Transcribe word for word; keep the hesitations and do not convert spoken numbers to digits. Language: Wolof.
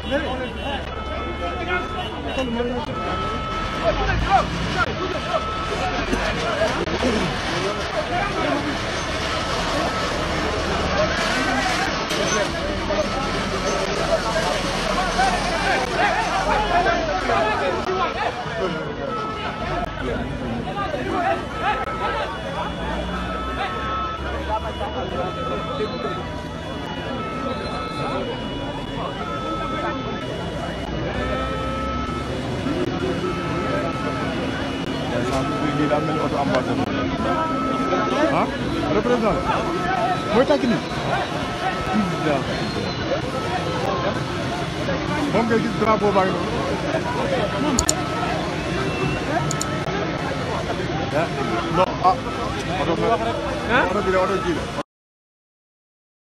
ah représentant mooy tànk ni moom ngay gis drapeau baa ngi noonu non ah oto bi la oto ji la